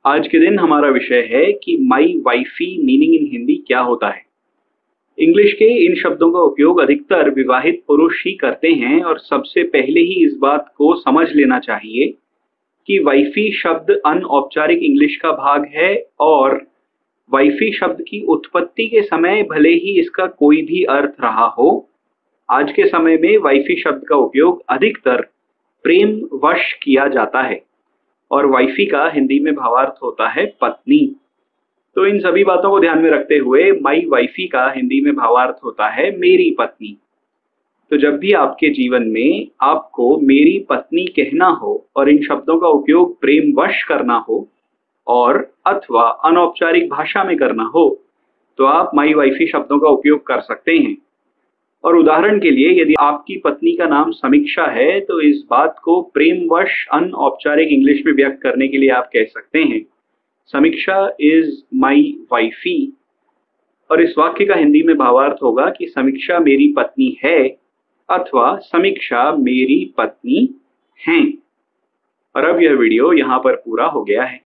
आज के दिन हमारा विषय है कि my wifey meaning in Hindi क्या होता है। इंग्लिश के इन शब्दों का उपयोग अधिकतर विवाहित पुरुष ही करते हैं और सबसे पहले ही इस बात को समझ लेना चाहिए कि वाइफी शब्द अनौपचारिक इंग्लिश का भाग है और वाइफी शब्द की उत्पत्ति के समय भले ही इसका कोई भी अर्थ रहा हो, आज के समय में वाइफी शब्द का उपयोग अधिकतर प्रेम वश किया जाता है और वाइफी का हिंदी में भावार्थ होता है पत्नी। तो इन सभी बातों को ध्यान में रखते हुए माई वाइफी का हिंदी में भावार्थ होता है मेरी पत्नी। तो जब भी आपके जीवन में आपको मेरी पत्नी कहना हो और इन शब्दों का उपयोग प्रेम वश करना हो और अथवा अनौपचारिक भाषा में करना हो तो आप माई वाइफी शब्दों का उपयोग कर सकते हैं। और उदाहरण के लिए यदि आपकी पत्नी का नाम समीक्षा है तो इस बात को प्रेमवश अनौपचारिक इंग्लिश में व्यक्त करने के लिए आप कह सकते हैं समीक्षा इज माई वाइफी। और इस वाक्य का हिंदी में भावार्थ होगा कि समीक्षा मेरी पत्नी है अथवा समीक्षा मेरी पत्नी हैं। और अब यह वीडियो यहाँ पर पूरा हो गया है।